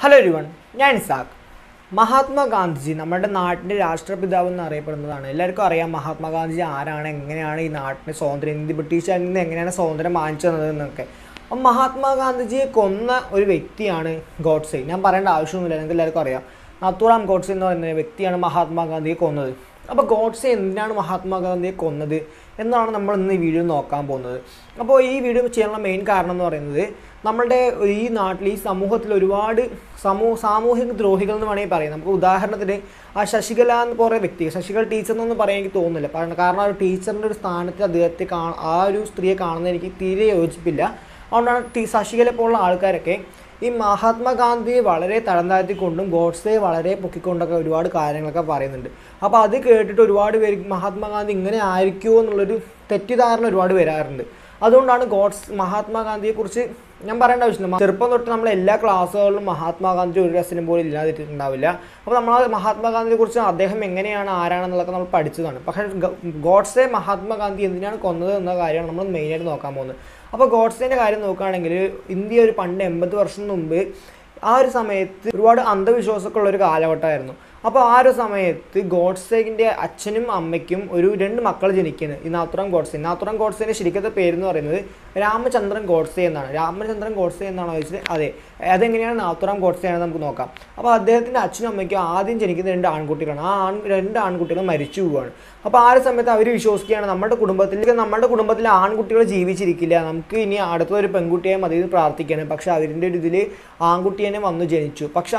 Hello everyone, ഞാൻ ഇസാഖ്. മഹാത്മാഗാന്ധിജി നമ്മുടെ നാട്ടിൻ്റെ രാഷ്ട്രപിതാവ് എന്നറിയപ്പെടുന്നതാണ്. എല്ലാവർക്കും അറിയാം മഹാത്മാഗാന്ധിജി ആരാണ്, എങ്ങനെയാണ് ഈ നാട്ടിന് സ്വാതന്ത്ര്യം, ഇന്ത്യ ബ്രിട്ടീഷുകാരിൽ നിന്ന് എങ്ങനെയാണ് സ്വാതന്ത്ര്യം വാങ്ങിച്ചു തന്നതെന്നൊക്കെ. അപ്പം മഹാത്മാഗാന്ധിജിയെ കൊന്ന ഒരു വ്യക്തിയാണ് ഗോഡ്സെ. ഞാൻ പറയേണ്ട ആവശ്യമൊന്നുമില്ല, നിങ്ങൾക്ക് എല്ലാവർക്കും അറിയാം. നാഥുറാം ഗോഡ്സെ എന്ന് പറയുന്ന വ്യക്തിയാണ് മഹാത്മാഗാന്ധിയെ കൊന്നത്. അപ്പോൾ ഗോഡ്സെ എന്തിനാണ് മഹാത്മാഗാന്ധിയെ കൊന്നത് എന്നാണ് നമ്മൾ ഇന്ന് ഈ വീഡിയോ നോക്കാൻ പോകുന്നത്. അപ്പോൾ ഈ വീഡിയോ ചെയ്യാനുള്ള മെയിൻ കാരണം എന്ന് പറയുന്നത്, നമ്മളുടെ ഈ നാട്ടിൽ ഈ സമൂഹത്തിൽ ഒരുപാട് സാമൂഹിക ദ്രോഹികൾ എന്ന് വേണമെങ്കിൽ പറയാം. നമുക്ക് ഉദാഹരണത്തിന് ആ ശശികല എന്ന് പറയുന്ന വ്യക്തി, ശശികല ടീച്ചർ എന്നൊന്നും പറയാൻ എനിക്ക് തോന്നുന്നില്ല. കാരണം ആ ഒരു ടീച്ചറിൻ്റെ ഒരു സ്ഥാനത്ത് അദ്ദേഹത്തെ ആ ഒരു സ്ത്രീയെ കാണുന്നത് എനിക്ക് തീരെ യോജിപ്പില്ല. അതുകൊണ്ടാണ് ശശികല പോലുള്ള ആൾക്കാരൊക്കെ ഈ മഹാത്മാഗാന്ധിയെ വളരെ തഴന്താഴ്ത്തിക്കൊണ്ടും ഗോഡ്സെ വളരെ പൊക്കിക്കൊണ്ടൊക്കെ ഒരുപാട് കാര്യങ്ങളൊക്കെ പറയുന്നുണ്ട്. അപ്പോൾ അത് കേട്ടിട്ട് ഒരുപാട് പേര് മഹാത്മാഗാന്ധി ഇങ്ങനെ ആയിരിക്കുമോ എന്നുള്ളൊരു തെറ്റിദ്ധാരണ ഒരുപാട് വരാറുണ്ട്. അതുകൊണ്ടാണ് മഹാത്മാഗാന്ധിയെക്കുറിച്ച് ഞാൻ പറയേണ്ട ആവശ്യമില്ല. ചെറുപ്പം തൊട്ട് നമ്മൾ എല്ലാ ക്ലാസ്സുകളിലും മഹാത്മാഗാന്ധി ഒരു രസനം പോലും ഇല്ലാതിട്ടുണ്ടാവില്ല. അപ്പോൾ നമ്മൾ മഹാത്മാഗാന്ധിയെക്കുറിച്ച് അദ്ദേഹം എങ്ങനെയാണ്, ആരാണെന്നുള്ളതൊക്കെ നമ്മൾ പഠിച്ചതാണ്. പക്ഷേ ഗോഡ്സെ മഹാത്മാഗാന്ധി എന്തിനാണ് കൊന്നത് എന്ന കാര്യമാണ് നമ്മൾ മെയിനായിട്ട് നോക്കാൻ പോകുന്നത്. അപ്പോൾ ഗോഡ്സേൻ്റെ കാര്യം നോക്കുകയാണെങ്കിൽ, ഇന്ത്യ ഒരു പണ്ട് 80 വർഷം മുമ്പ് ആ ഒരു സമയത്ത് ഒരുപാട് അന്ധവിശ്വാസമൊക്കെ ഉള്ളൊരു കാലഘട്ടമായിരുന്നു. അപ്പോൾ ആ ഒരു സമയത്ത് ഗോഡ്സെൻ്റെ അച്ഛനും അമ്മയ്ക്കും 2 മക്കൾ ജനിക്കുന്നത് ഈ നാഥുറാം ഗോഡ്സേൻ്റെ ശരിക്കത്തെ പേരെന്ന് പറയുന്നത് രാമചന്ദ്രൻ ഗോഡ്സെ എന്നാണ്. രാമചന്ദ്രൻ ഗോഡ്സെ എന്നാണോ ചോദിച്ചത്? അതെ. അതെങ്ങനെയാണ് നാഥുറാം ഗോഡ്സെ ആണെന്ന് നമുക്ക് നോക്കാം. അപ്പോൾ അദ്ദേഹത്തിൻ്റെ അച്ഛനും അമ്മയ്ക്കും ആദ്യം ജനിക്കുന്ന 2 ആൺകുട്ടികളാണ്. ആ 2 ആൺകുട്ടികൾ മരിച്ചു പോവുകയാണ്. അപ്പോൾ ആ ഒരു സമയത്ത് അവർ വിശ്വസിക്കുകയാണ് നമ്മുടെ കുടുംബത്തിൽ ആൺകുട്ടികൾ ജീവിച്ചിരിക്കില്ല, നമുക്ക് ഇനി അടുത്തൊരു പെൺകുട്ടിയെ മതി പ്രാർത്ഥിക്കുകയാണ്. പക്ഷേ അവരിൻ്റെ ഒരു ഇതിൽ ആൺകുട്ടി തന്നെ വന്നു ജനിച്ചു. പക്ഷെ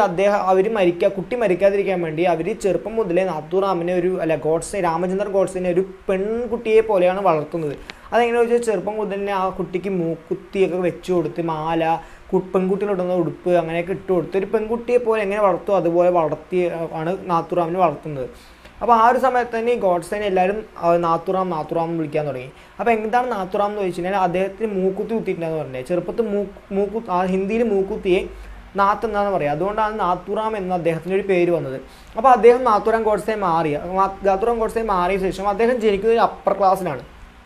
കുട്ടി മരിക്കാതിരിക്കാൻ വേണ്ടി അവർ ചെറുപ്പം മുതലേ നാഥുറാമിനെ രാമചന്ദ്രൻ ഗോഡ്സെനെ ഒരു പെൺകുട്ടിയെ പോലെയാണ് വളർത്തുന്നത്. അതെങ്ങനെ വെച്ചാൽ ചെറുപ്പം മുതൽ തന്നെ ആ കുട്ടിക്ക് മൂക്കുത്തിയൊക്കെ വെച്ച് കൊടുത്ത് മാല, പെൺകുട്ടികളിടുന്ന ഉടുപ്പ് അങ്ങനെയൊക്കെ ഇട്ട് കൊടുത്ത് ഒരു പെൺകുട്ടിയെ പോലെ എങ്ങനെ വളർത്തുമോ അതുപോലെ ആണ് നാഥുറാമിനെ വളർത്തുന്നത്. അപ്പോൾ ആ ഒരു സമയത്ത് തന്നെ ഈ ഗോഡ്സെനെ എല്ലാവരും നാഥുറാം എന്ന് വിളിക്കാൻ തുടങ്ങി. അപ്പോൾ എന്താണ് നാഥുറാം എന്ന് ചോദിച്ചു കഴിഞ്ഞാൽ, അദ്ദേഹത്തിന് മൂക്കുത്തി കുത്തിയിട്ടുണ്ടെന്ന് പറഞ്ഞത്. ചെറുപ്പത്തിൽ ഹിന്ദിയിൽ മൂക്കുത്തിയെ നാത്ത് എന്നാന്ന് പറയുക. അതുകൊണ്ടാണ് നാഥുറാം എന്ന അദ്ദേഹത്തിൻ്റെ ഒരു പേര് വന്നത്. അപ്പോൾ അദ്ദേഹം നാഥുറാം ഗോഡ്സെ മാറിയ ശേഷം അദ്ദേഹം ജനിക്കുന്നത് അപ്പർ ക്ലാസ്സിലാണ്.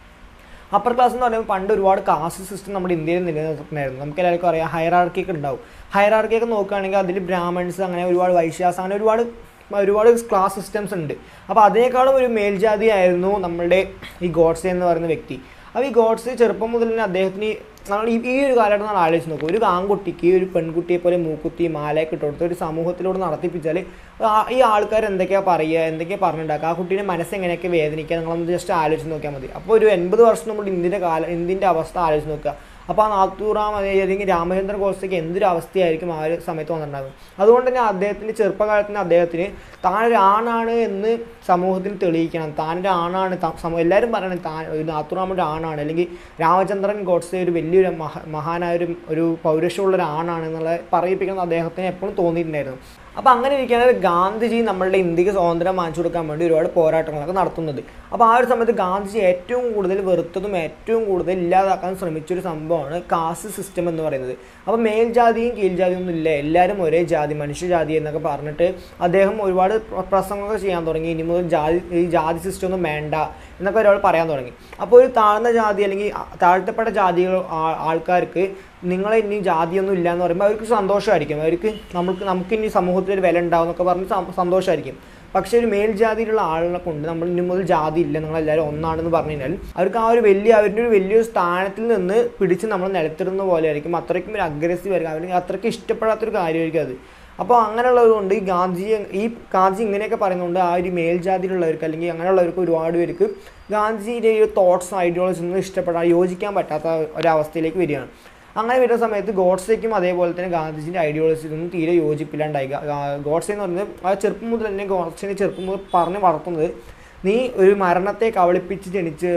അപ്പർ ക്ലാസ് എന്ന് പറയുമ്പോൾ പണ്ട് ഒരുപാട് കാസ്റ്റ് സിസ്റ്റം നമ്മുടെ ഇന്ത്യയിൽ നിലനിർത്തുന്നുണ്ടായിരുന്നു. നമുക്ക് എല്ലാവർക്കും അറിയാം, ഹയറാർക്കിയൊക്കെ ഉണ്ടാവും. ഹയറാർക്കിയൊക്കെ നോക്കുകയാണെങ്കിൽ അതിൽ ബ്രാഹ്മൺസ്, അങ്ങനെ ഒരുപാട് വൈശ്യാസ്, അങ്ങനെ ഒരുപാട് ക്ലാസ് സിസ്റ്റംസ് ഉണ്ട്. അപ്പോൾ അതിനേക്കാളും ഒരു മേൽജാതിയായിരുന്നു നമ്മളുടെ ഈ ഗോഡ്സെ എന്ന് പറയുന്ന വ്യക്തി. അപ്പോൾ ഈ ഗോഡ്സെ ചെറുപ്പം മുതൽ തന്നെ അദ്ദേഹത്തിന് നമ്മൾ ഈ ഒരു കാലഘട്ടം നമ്മൾ ആലോചിച്ച് നോക്കും. ഒരു ആൺകുട്ടിക്ക് ഒരു പെൺകുട്ടിയെ പോലെ മൂക്കുത്തി മാലയൊക്കെ ഇട്ട് കൊടുത്ത് ഒരു സമൂഹത്തിലൂടെ നടത്തിപ്പിച്ചാൽ ഈ ആൾക്കാർ എന്തൊക്കെയാണ് പറയുക, എന്തൊക്കെയാണ് പറഞ്ഞിട്ടുണ്ടാക്കുക, ആ കുട്ടീൻ്റെ മനസ്സെങ്ങനെയൊക്കെ വേദനിക്കുക, നിങ്ങളൊന്ന് ജസ്റ്റ് ആലോചിച്ച് നോക്കിയാൽ മതി. അപ്പോൾ ഒരു 80 വർഷം നമ്മൾ ഇന്ത്യൻ്റെ അവസ്ഥ ആലോചിച്ച് നോക്കുക. അപ്പോൾ ആ നാഥുറാം അല്ലെങ്കിൽ രാമചന്ദ്രൻ ഗോഡ്സെക്ക് എന്തൊരു അവസ്ഥയായിരിക്കും ആ ഒരു സമയത്ത് വന്നിട്ടുണ്ടാകും. അതുകൊണ്ട് തന്നെ അദ്ദേഹത്തിൻ്റെ ചെറുപ്പകാലത്തിന് അദ്ദേഹത്തിന് താനൊരു ആണാണ് എന്ന് സമൂഹത്തിന് തെളിയിക്കണം. താനൊരു ആണാണ്, എല്ലാവരും പറയണം നാഥുറാം ഒരു ആണാണ്, അല്ലെങ്കിൽ രാമചന്ദ്രൻ ഗോഡ്സെ ഒരു വലിയൊരു മഹാനായ ഒരു പൗരുഷമുള്ളൊരു ആണാണ് എന്നുള്ളത് പറയിപ്പിക്കണം അദ്ദേഹത്തിന് എപ്പോഴും തോന്നിയിട്ടുണ്ടായിരുന്നു. അപ്പോൾ അങ്ങനെ ഇരിക്കുകയാണ് ഗാന്ധിജി നമ്മളുടെ ഇന്ത്യക്ക് സ്വാതന്ത്ര്യം വാങ്ങിച്ചു കൊടുക്കാൻ വേണ്ടി ഒരുപാട് പോരാട്ടങ്ങളൊക്കെ നടത്തുന്നത്. അപ്പോൾ ആ ഒരു സമയത്ത് ഗാന്ധിജി ഏറ്റവും കൂടുതൽ വെറുത്തതും ഏറ്റവും കൂടുതൽ ഇല്ലാതാക്കാൻ ശ്രമിച്ചൊരു സംഭവമാണ് കാസ്റ്റ് സിസ്റ്റം എന്ന് പറയുന്നത്. അപ്പോൾ മേൽജാതിയും കീഴ്ജാതിയും ഒന്നും ഇല്ല, എല്ലാവരും ഒരേ ജാതി, മനുഷ്യജാതി എന്നൊക്കെ പറഞ്ഞിട്ട് അദ്ദേഹം ഒരുപാട് പ്രസംഗമൊക്കെ ചെയ്യാൻ തുടങ്ങി. ഇനി മുതൽ ഈ ജാതി സിസ്റ്റം ഒന്നും വേണ്ട എന്നൊക്കെ ഒരാൾ പറയാൻ തുടങ്ങി. അപ്പോൾ ഒരു താഴ്ന്ന ജാതി അല്ലെങ്കിൽ താഴ്ത്തപ്പെട്ട ആൾക്കാർക്ക് നിങ്ങളെ ഇനി ജാതിയൊന്നും ഇല്ല എന്ന് പറയുമ്പോൾ അവർക്ക് സന്തോഷമായിരിക്കും. നമുക്ക് ഇനി സമൂഹത്തിൽ ഒരു വില ഉണ്ടാവും എന്നൊക്കെ പറഞ്ഞ് സന്തോഷമായിരിക്കും. പക്ഷേ ഒരു മേൽജാതിയിലുള്ള ആളുകളെ കൊണ്ട് നമ്മൾ ഇനി മുതൽ ജാതി ഇല്ല, നിങ്ങളെല്ലാവരും ഒന്നാണെന്ന് പറഞ്ഞു കഴിഞ്ഞാൽ അവർക്ക് അവരുടെ ഒരു വലിയൊരു സ്ഥാനത്തിൽ നിന്ന് പിടിച്ച് നമ്മൾ നിലത്തിടുന്ന പോലെ ആയിരിക്കും. അത്രയ്ക്കും ഒരു അഗ്രസീവ് ആയിരിക്കും, അവർക്ക് അത്രയ്ക്ക് ഇഷ്ടപ്പെടാത്തൊരു കാര്യമായിരിക്കും അത്. അപ്പോൾ അങ്ങനെയുള്ളതുകൊണ്ട് ഈ ഗാന്ധി ഇങ്ങനെയൊക്കെ പറയുന്നതുകൊണ്ട് ആ ഒരു മേൽജാതിയിലുള്ളവർക്ക് അല്ലെങ്കിൽ അങ്ങനെയുള്ളവർക്ക് ഒരുപാട് പേർക്ക് ഗാന്ധിജിയുടെ ഈ തോട്ട്സ്, ഐഡിയോളജീസ് ഒന്നും യോജിക്കാൻ പറ്റാത്ത ഒരവസ്ഥയിലേക്ക് വരികയാണ്. അങ്ങനെ വരുന്ന സമയത്ത് ഗോഡ്സെക്കും അതേപോലെ തന്നെ ഗാന്ധിജിൻ്റെ ഐഡിയോളജിയൊന്നും തീരെ യോജിപ്പില്ലാണ്ടായി. ഗോഡ്സെ എന്ന് പറയുന്നത് ആ ചെറുപ്പം മുതൽ തന്നെ ഗോഡ്സെനെ ചെറുപ്പം മുതൽ പറഞ്ഞ് വളർത്തുന്നത്, നീ ഒരു മരണത്തെ കബളിപ്പിച്ച്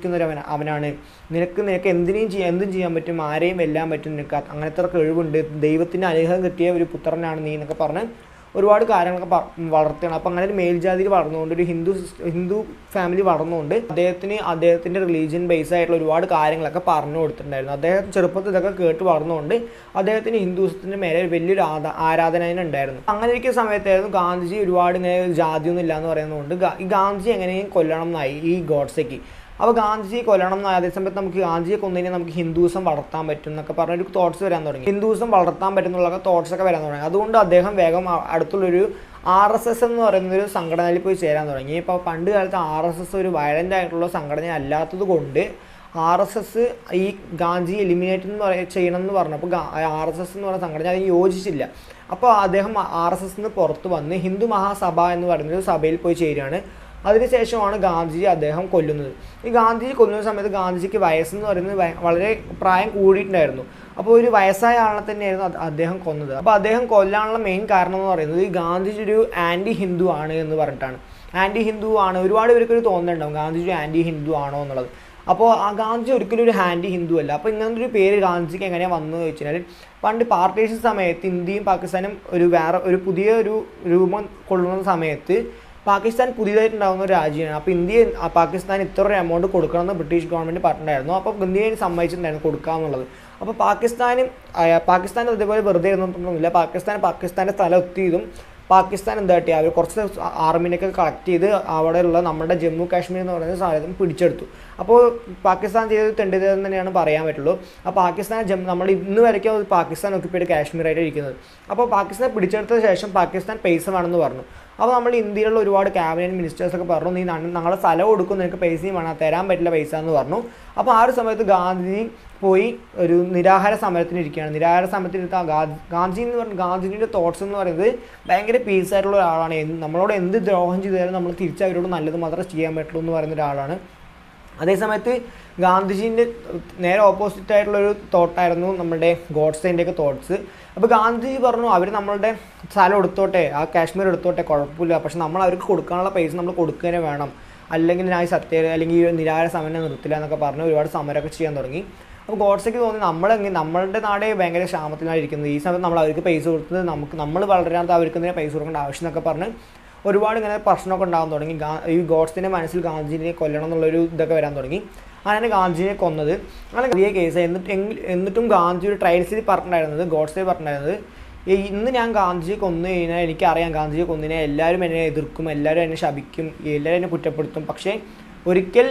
അവനാണ്, നിനക്ക് എന്തും ചെയ്യാൻ പറ്റും, ആരെയും വെല്ലാൻ പറ്റും, നിനക്ക് അങ്ങനത്തെ കഴിവുണ്ട്, ദൈവത്തിൻ്റെ അനുഗ്രഹം കിട്ടിയ ഒരു പുത്രനാണ് നീ എന്നൊക്കെ പറഞ്ഞ് ഒരുപാട് കാര്യങ്ങളൊക്കെ വളർത്തുകയാണ്. അപ്പോൾ അങ്ങനെ ഒരു മേൽജാതിയിൽ വളർന്നുകൊണ്ട് ഒരു ഹിന്ദു ഫാമിലി വളർന്നുകൊണ്ട് അദ്ദേഹത്തിൻ്റെ റിലീജിയൻ ബേസ് ആയിട്ടുള്ള ഒരുപാട് കാര്യങ്ങളൊക്കെ പറഞ്ഞു കൊടുത്തിട്ടുണ്ടായിരുന്നു. അദ്ദേഹം ചെറുപ്പത്തിൽ ഇതൊക്കെ കേട്ട് വളർന്നുകൊണ്ട് അദ്ദേഹത്തിന് ഹിന്ദുസത്തിൻ്റെ മേലെ വലിയൊരു ആരാധന ഉണ്ടായിരുന്നു. അങ്ങനെ ഇരിക്കുന്ന സമയത്തായിരുന്നു ഗാന്ധിജി ഒരുപാട് ഇങ്ങനെ ജാതിയൊന്നും ഇല്ല എന്ന് പറയുന്നതുകൊണ്ട് ഈ ഗാന്ധിജി എങ്ങനെയും കൊല്ലണം എന്നായി ഈ ഗോഡ്സെക്ക്. അപ്പോൾ ഗാന്ധിജിയെ കൊല്ലണം എന്ന് അതേസമയത്ത് നമുക്ക് ഗാന്ധിജിയെ കൊന്നതിനെ നമുക്ക് ഹിന്ദുസം വളർത്താൻ പറ്റും എന്നൊക്കെ പറഞ്ഞൊരു തോട്ട്സ് വരാൻ തുടങ്ങി. ഹിന്ദുസം വളർത്താൻ പറ്റുന്നുള്ള തോട്ട്സൊക്കെ വരാൻ തുടങ്ങി. അതുകൊണ്ട് അദ്ദേഹം വേഗം അടുത്തുള്ളൊരു RSS എന്ന് പറയുന്നൊരു സംഘടനയിൽ പോയി ചേരാൻ തുടങ്ങി. ഇപ്പോൾ പണ്ട് കാലത്ത് RSS ഒരു വയലൻ്റ് ആയിട്ടുള്ള സംഘടന അല്ലാത്തത് കൊണ്ട് RSS ഈ ഗാന്ധി എലിമിനേറ്റ് എന്ന് ചെയ്യണം എന്ന് പറഞ്ഞപ്പോൾ RSS എന്ന് പറയുന്ന സംഘടന അതിന് യോജിച്ചില്ല. അപ്പോൾ അദ്ദേഹം RSS നിന്ന് പുറത്ത് വന്ന് ഹിന്ദു മഹാസഭ എന്ന് പറയുന്നൊരു സഭയിൽ പോയി ചേരുകയാണ്. അതിനുശേഷമാണ് ഗാന്ധിജി അദ്ദേഹം കൊല്ലുന്നത്. ഈ ഗാന്ധിജി കൊല്ലുന്ന സമയത്ത് ഗാന്ധിജിക്ക് വയസ്സെന്ന് പറയുന്നത് വളരെ പ്രായം കൂടിയിട്ടുണ്ടായിരുന്നു. അപ്പോൾ ഒരു വയസ്സായ ആളെ തന്നെയായിരുന്നു അദ്ദേഹം കൊന്നത്. അപ്പോൾ അദ്ദേഹം കൊല്ലാനുള്ള മെയിൻ കാരണം എന്ന് പറയുന്നത് ഈ ഗാന്ധിജി ഒരു ആൻറ്റി ഹിന്ദു ആണ് എന്ന് പറഞ്ഞിട്ടാണ്. ആൻറ്റി ഹിന്ദു ആണ്, ഒരുപാട് പേർക്കൊരു തോന്നുന്നുണ്ടാവും ഗാന്ധിജി ആൻറ്റി ഹിന്ദു ആണോ എന്നുള്ളത്. അപ്പോൾ ആ ഗാന്ധിജി ഒരിക്കലും ഒരു ആൻറ്റി ഹിന്ദു അല്ല. അപ്പോൾ ഇങ്ങനത്തെ ഒരു പേര് ഗാന്ധിജിക്ക് എങ്ങനെയാണ് വന്നതെന്ന് വെച്ച് കഴിഞ്ഞാൽ പണ്ട് പാർട്ടീഷൻ സമയത്ത് ഇന്ത്യയും പാകിസ്ഥാനും ഒരു പുതിയ രൂപം കൊള്ളുന്ന സമയത്ത് പാകിസ്ഥാൻ പുതിയതായിട്ടുണ്ടാകുന്ന ഒരു രാജ്യമാണ്. അപ്പോൾ ഇന്ത്യ പാകിസ്ഥാൻ ഇത്ര ഒരു എമൗണ്ട് കൊടുക്കണമെന്ന് ബ്രിട്ടീഷ് ഗവൺമെൻറ് പറഞ്ഞിട്ടുണ്ടായിരുന്നു. അപ്പോൾ ഇന്ത്യയെ സമ്മതിച്ചിട്ടുണ്ടായിരുന്നു കൊടുക്കാമെന്നുള്ളത്. അപ്പോൾ പാകിസ്ഥാൻ അതേപോലെ വെറുതെ ഇരുന്നിട്ടൊന്നുമില്ല. പാകിസ്ഥാൻ്റെ സ്ഥലം എത്തിയതും പാകിസ്ഥാൻ എന്താ പറ്റിയ അവർ കുറച്ച് ആർമിനെയൊക്കെ കളക്ട് ചെയ്ത് അവിടെയുള്ള നമ്മുടെ ജമ്മു കാശ്മീർ എന്ന് പറയുന്ന സ്ഥലത്തും പിടിച്ചെടുത്തു. അപ്പോൾ പാകിസ്ഥാൻ ചെയ്തത് തെണ്ടിതെന്ന് തന്നെയാണ് പറയാൻ പറ്റുള്ളൂ. ആ പാകിസ്ഥാൻ നമ്മൾ ഇന്ന് വരയ്ക്കും പാകിസ്ഥാൻ ഒക്കിപ്പേഡ് കാശ്മീരായിട്ട് ഇരിക്കുന്നത്. അപ്പോൾ പാകിസ്ഥാൻ പിടിച്ചെടുത്ത ശേഷം പാകിസ്ഥാൻ പൈസ വേണമെന്ന് പറഞ്ഞു. അപ്പോൾ നമ്മൾ ഇന്ത്യയിലുള്ള ഒരുപാട് ക്യാബിനറ്റ് മിനിസ്റ്റേഴ്സൊക്കെ പറഞ്ഞു നീ ഞങ്ങളുടെ സ്ഥലം കൊടുക്കും, നിനക്ക് പൈസയും വേണം, തരാൻ പറ്റില്ല പൈസ എന്ന് പറഞ്ഞു. അപ്പോൾ ആ ഒരു സമയത്ത് ഗാന്ധിജി പോയി ഒരു നിരാഹാര സമരത്തിന് ഇരിക്കുകയാണ്. നിരാഹാര സമരത്തിന് ഗാന്ധിജിൻ്റെ തോട്ട്സ് എന്ന് പറയുന്നത് ഭയങ്കര പീസായിട്ടുള്ള ഒരാളാണ്. നമ്മളോട് എന്ത് ദ്രോഹം ചെയ്താലും നമ്മൾ തിരിച്ച് അവരോട് നല്ലത് മാത്രമേ ചെയ്യാൻ പറ്റുള്ളൂ എന്ന് പറയുന്ന ഒരാളാണ്. അതേസമയത്ത് ഗാന്ധിജീൻ്റെ നേരെ ഓപ്പോസിറ്റ് ആയിട്ടുള്ളൊരു തോട്ടായിരുന്നു നമ്മുടെ ഗോഡ്സേൻ്റെയൊക്കെ തോട്ട്സ്. അപ്പോൾ ഗാന്ധിജി പറഞ്ഞു അവർ നമ്മളുടെ സ്ഥലം എടുത്തോട്ടെ, ആ കാശ്മീർ എടുത്തോട്ടെ, കുഴപ്പമില്ല, പക്ഷെ നമ്മൾ അവർക്ക് കൊടുക്കാനുള്ള പൈസ നമ്മൾ കൊടുക്കുക വേണം, അല്ലെങ്കിൽ ഞാൻ അല്ലെങ്കിൽ ഈ നിരാഹാര സമരം നിർത്തില്ല എന്നൊക്കെ പറഞ്ഞ് ഒരുപാട് സമരമൊക്കെ ചെയ്യാൻ തുടങ്ങി. അപ്പോൾ ഗോഡ്സേക്ക് തോന്നി നമ്മളുടെ നാടേ ഭയങ്കര ക്ഷാമത്തിലാണ് ഇരിക്കുന്നത്, ഈ സമയത്ത് നമ്മൾ അവർക്ക് പൈസ കൊടുത്തത് നമ്മൾ വളരാത്ത അവർക്ക് എന്തിനാ പൈസ കൊടുക്കേണ്ട ആവശ്യം എന്നൊക്കെ പറഞ്ഞ് ഒരുപാട് ഇങ്ങനെ പ്രശ്നമൊക്കെ ഉണ്ടാകാൻ തുടങ്ങി. ഈ ഗോഡ്സിൻ്റെ മനസ്സിൽ ഗാന്ധിജിനെ കൊല്ലണം എന്നുള്ളൊരു ഇതൊക്കെ വരാൻ തുടങ്ങി. അങ്ങനെ ഗാന്ധിജിനെ കൊന്നത് അങ്ങനെ വലിയ കേസ്. എന്നിട്ടും ഗാന്ധി ഒരു ട്രയൽസിൽ പറഞ്ഞിട്ടുണ്ടായിരുന്നത് ഗോഡ്സെ പറഞ്ഞിട്ടുണ്ടായിരുന്നത് ഇന്ന് ഞാൻ ഗാന്ധിജിയെ കൊന്നു കഴിഞ്ഞാൽ എനിക്കറിയാം ഗാന്ധിജിയെ കൊന്നിനെ എല്ലാവരും എന്നെ എതിർക്കും, എല്ലാവരും എന്നെ ശപിക്കും, എല്ലാവരും എന്നെ കുറ്റപ്പെടുത്തും, പക്ഷേ ഒരിക്കൽ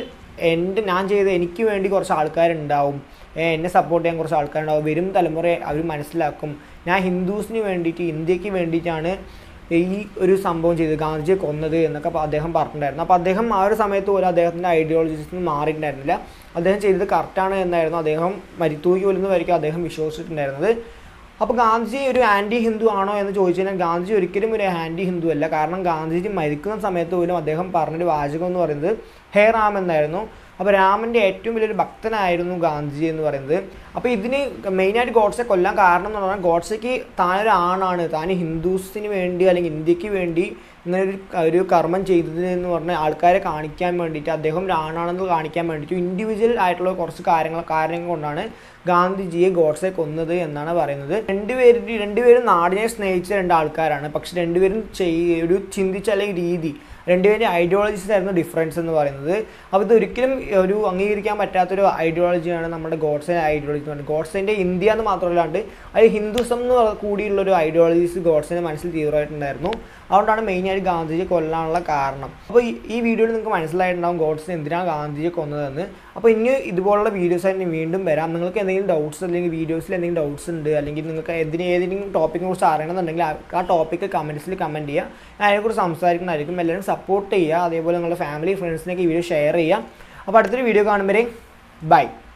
ഞാൻ ചെയ്ത് എനിക്ക് വേണ്ടി കുറച്ച് ആൾക്കാരുണ്ടാവും, എന്നെ സപ്പോർട്ട് ചെയ്യാൻ കുറച്ച് ആൾക്കാരുണ്ടാവും, വരും തലമുറയെ അവർ മനസ്സിലാക്കും, ഞാൻ ഹിന്ദുസിന് വേണ്ടിയിട്ട് ഇന്ത്യക്ക് വേണ്ടിയിട്ടാണ് ഈ ഒരു സംഭവം ചെയ്ത് ഗാന്ധിജിയെ കൊന്നത് എന്നൊക്കെ അദ്ദേഹം പറഞ്ഞിട്ടുണ്ടായിരുന്നു. അപ്പോൾ അദ്ദേഹം ആ ഒരു സമയത്ത് പോലും അദ്ദേഹത്തിൻ്റെ ഐഡിയോളജീസിൽ നിന്ന് മാറിയിട്ടുണ്ടായിരുന്നില്ല. അദ്ദേഹം ചെയ്തത് കറക്റ്റാണ് എന്നായിരുന്നു അദ്ദേഹം തൂക്കി കൊല്ലുന്ന വരയ്ക്കും അദ്ദേഹം വിശ്വസിച്ചിട്ടുണ്ടായിരുന്നത്. അപ്പോൾ ഗാന്ധിജി ഒരു ആൻറ്റി ഹിന്ദു ആണോ എന്ന് ചോദിച്ചു കഴിഞ്ഞാൽ ഗാന്ധിജി ഒരിക്കലും ഒരു ആൻറ്റി ഹിന്ദു അല്ല. കാരണം ഗാന്ധിജി മരിക്കുന്ന സമയത്ത് പോലും അദ്ദേഹം പറഞ്ഞൊരു വാചകം എന്ന് പറയുന്നത് ഹേ റാം എന്നായിരുന്നു. അപ്പോൾ രാമൻ്റെ ഏറ്റവും വലിയൊരു ഭക്തനായിരുന്നു ഗാന്ധിജി എന്ന് പറയുന്നത്. അപ്പോൾ ഇതിന് മെയിനായിട്ട് ഗോഡ്സെ കൊല്ലാൻ കാരണം എന്ന് പറഞ്ഞാൽ ഗോഡ്സെക്ക് താനൊരു ആണാണ്, താൻ ഹിന്ദുസിന് വേണ്ടി അല്ലെങ്കിൽ ഇന്ത്യക്ക് വേണ്ടി ഇങ്ങനെ ഒരു കർമ്മം ചെയ്തത് എന്ന് പറഞ്ഞാൽ ആൾക്കാരെ കാണിക്കാൻ വേണ്ടിയിട്ട്, അദ്ദേഹം ഒരു ആണാണെന്ന് കാണിക്കാൻ വേണ്ടിയിട്ട് ഇൻഡിവിജ്വൽ ആയിട്ടുള്ള കുറച്ച് കാര്യങ്ങൾ കൊണ്ടാണ് ഗാന്ധിജിയെ ഗോഡ്സെ കൊന്നത് എന്നാണ് പറയുന്നത്. രണ്ടുപേരും നാടിനെ സ്നേഹിച്ച ആൾക്കാരാണ്. പക്ഷെ രണ്ടുപേരും ഒരു ചിന്തിച്ച അല്ലെങ്കിൽ രീതി, രണ്ടുപേരുടെ ഐഡിയോളജീസ് ആയിരുന്നു ഡിഫറൻസ് എന്ന് പറയുന്നത്. അപ്പോൾ ഇതൊരിക്കലും ഒരു അംഗീകരിക്കാൻ പറ്റാത്തൊരു ഐഡിയോളജിയാണ് നമ്മുടെ ഗോഡ്സെ ഐഡിയോളജി എന്ന് പറയുന്നത്. ഗോഡ്സെൻ്റെ ഇന്ത്യ എന്ന് മാത്രമല്ലാണ്ട് അത് ഹിന്ദുസം എന്ന് കൂടിയുള്ളൊരു ഐഡിയോളജീസ് ഗോഡ്സെൻ്റെ മനസ്സിൽ തീവ്രമായിട്ടുണ്ടായിരുന്നു. അതുകൊണ്ടാണ് മെയിനായിട്ട് ഗാന്ധിജിയെ കൊല്ലാനുള്ള കാരണം. അപ്പോൾ ഈ വീഡിയോയിൽ നിങ്ങൾക്ക് മനസ്സിലായിട്ടുണ്ടാകും ഗോഡ്സെ എന്തിനാണ് ഗാന്ധിജിയെ കൊന്നതെന്ന്. അപ്പോൾ ഇനി ഇതുപോലുള്ള വീഡിയോസ് ആയിട്ട് വീണ്ടും വരാം. നിങ്ങൾക്ക് എന്തെങ്കിലും ഡൗട്ട്സ് അല്ലെങ്കിൽ വീഡിയോസിൽ എന്തെങ്കിലും ഡൗട്ട്സ് ഉണ്ട്, അല്ലെങ്കിൽ നിങ്ങൾക്ക് ഏതെങ്കിലും ടോപ്പിക്കിനെ കുറിച്ച് അറിയണമെന്നുണ്ടെങ്കിൽ ആ ടോപ്പിക്ക് കമൻറ്റ്സിൽ കമൻറ്റ് ചെയ്യുക. ഞാൻ അതിനെക്കുറിച്ച് സംസാരിക്കുന്നതായിരിക്കും. എല്ലാവരും സപ്പോർട്ട് ചെയ്യുക. അതേപോലെ നിങ്ങളുടെ ഫാമിലി ഫ്രണ്ട്സിനൊക്കെ ഈ വീഡിയോ ഷെയർ ചെയ്യുക. അപ്പോൾ അടുത്തൊരു വീഡിയോ കാണുമ്പോൾ ബൈ.